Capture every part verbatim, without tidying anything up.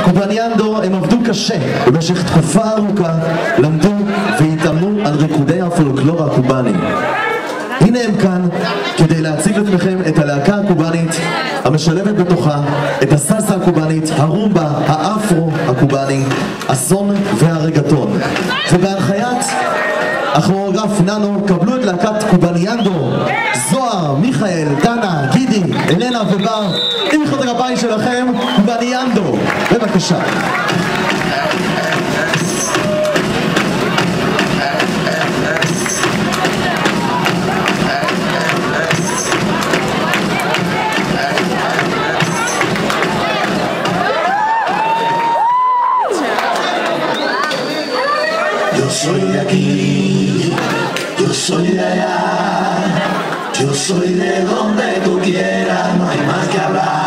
קובניאנדו הם עבדו קשה במשך תקופה ארוכה, למדו והתאמנו על ריקודי הפולקלור הקובני. הנה הם כאן כדי להציג לפניכם את הלהקה הקובנית המשלבת בתוכה את הסלסה הקובנית, הרומבה, האפרו הקובני, הסון והרגטון. ובהנחיית הכוריאוגרף ננו קבלו את להקת קובניאנדו, זוהר, מיכאל, דנה, גידי, אלנה ובר. עם מחיאות הכפיים שלכם, קובניאנדו, בבקשה. Yo soy de aquí, yo soy de allá, yo soy de donde tú quieras, no hay más que hablar.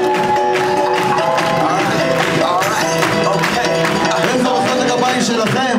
שלכם